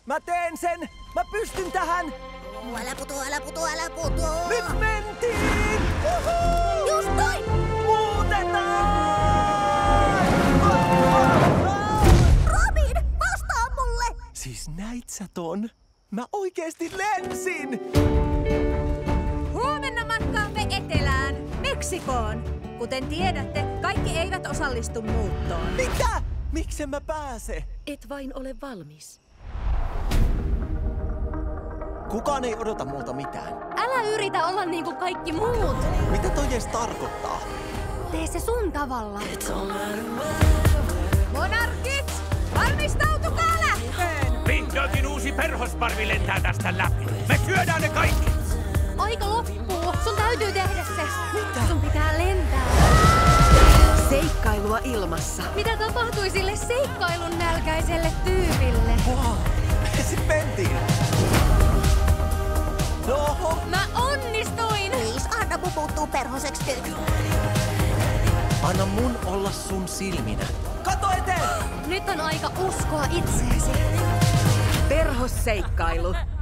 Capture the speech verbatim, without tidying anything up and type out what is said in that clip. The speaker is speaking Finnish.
Mä teen sen! Mä pystyn tähän! Älä putu, älä putu, älä putu! Nyt mentiin! Uhu! Just noin! Muutetaan! Robin, vastaa mulle! Siis näit sä ton? Mä oikeesti lensin! Huomenna matkaamme etelään, Meksikoon. Kuten tiedätte, kaikki eivät osallistu muuttoon. Mitä? Miksen mä pääse? Et vain ole valmis. Kukaan ei odota multa mitään. Älä yritä olla niinku kaikki muut. Mitä toi edes tarkoittaa? Tee se sun tavalla. Monarkit, valmistautukaa lähtöön! Vihdoinkin uusi perhosparvi lentää tästä läpi. Me syödään ne kaikki! Aika loppuu. Sun täytyy tehdä se. Mitä? Sun pitää lentää. Seikkailua ilmassa. Mitä tapahtui sille seikkailun nälkäiselle tyypille? Wow. Sit mentiin. Oho. Mä onnistuin! Please, anna mun muuttuu perhoseksi nyt. Anna mun olla sun silminä. Kato eteen! Nyt on aika uskoa itseesi. Perhosseikkailu.